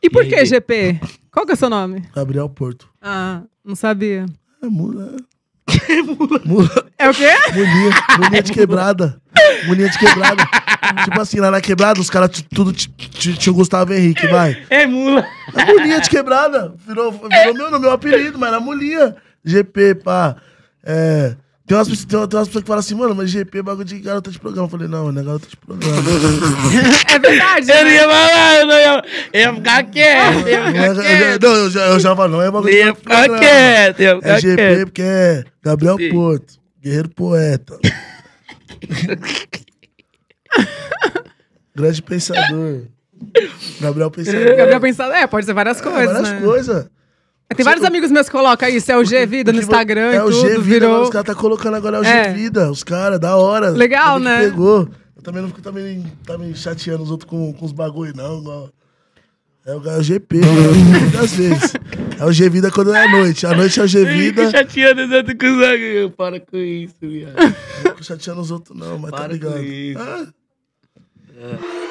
E por que GP? Qual que é o seu nome? Gabriel Porto. Ah, não sabia. É mula. Mula. É o quê? Mulinha de quebrada. Mulinha de quebrada. Tipo assim, lá na quebrada, os caras tudo tinha o Gustavo Henrique, vai. É mula. É mulinha de quebrada. Virou meu apelido, mas era mulinha. GP, pá. Tem umas pessoas que falam assim, mano, mas GP é bagulho de garota de programa. Eu falei, não, não é garota de programa. É verdade. Eu não ia falar, eu ia ficar quieto. Eu já falo, não é bagulho de Ia ficar quieto, ia ficar É GP quieto. porque é Gabriel Porto, guerreiro poeta. Grande pensador. Gabriel Pensador. Gabriel pensado, pode ser várias coisas, Várias né? coisas. Tem vários amigos meus que colocam isso, é o G-Vida no Instagram e o tudo, G-Vida, virou... os caras tá colocando agora o G-Vida, os caras, da hora. Legal, também né? Pegou. Eu também não fico também chateando os outros com os bagulho, não. Igual. É o GP, muitas vezes. É o G-Vida quando é à noite. À noite é o G-Vida. Fica chateando os outros com os bagulho. Para com isso, viado. Não fico chateando os outros, não, mas Para tá ligado. com isso.